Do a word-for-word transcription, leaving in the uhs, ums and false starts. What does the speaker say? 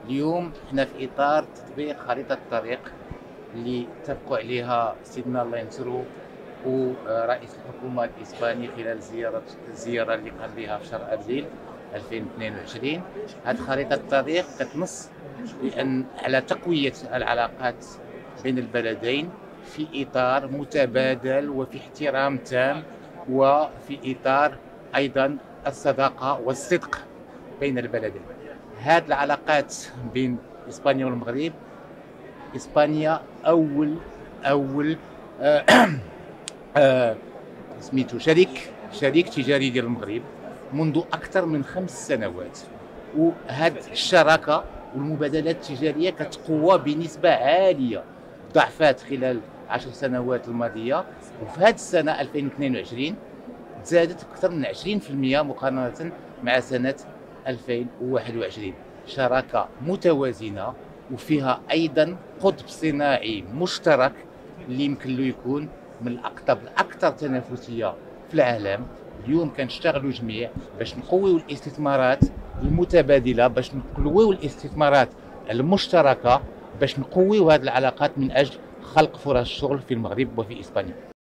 اليوم حنا في اطار تطبيق خريطه الطريق اللي اتفقوا عليها سيدنا الله ينصرو ورئيس الحكومه الاسباني خلال زياره الزياره اللي قام بها في شهر ابريل ألفين واثنين وعشرين. هذه خريطه الطريق كتنص بان على تقويه العلاقات بين البلدين في اطار متبادل وفي احترام تام، وفي اطار ايضا الصداقه والصدق بين البلدين. هذه العلاقات بين اسبانيا والمغرب، اسبانيا اول اول آه آه سميتو شريك شريك تجاري ديال المغرب منذ اكثر من خمس سنوات، وهذه الشراكه والمبادلات التجاريه كتقوى بنسبه عاليه، ضعفات خلال عشر سنوات الماضيه، وفي هذه السنه ألفين واثنين وعشرين زادت اكثر من عشرين بالمئة مقارنه مع سنه ألفين وواحد وعشرين. شراكه متوازنه وفيها ايضا قطب صناعي مشترك اللي يمكن له يكون من الاقطاب الاكثر تنافسيه في العالم. اليوم كنشتغلوا جميع باش نقويوا الاستثمارات المتبادله، باش نقويوا الاستثمارات المشتركه، باش نقويوا هذه العلاقات من اجل خلق فرص شغل في المغرب وفي اسبانيا.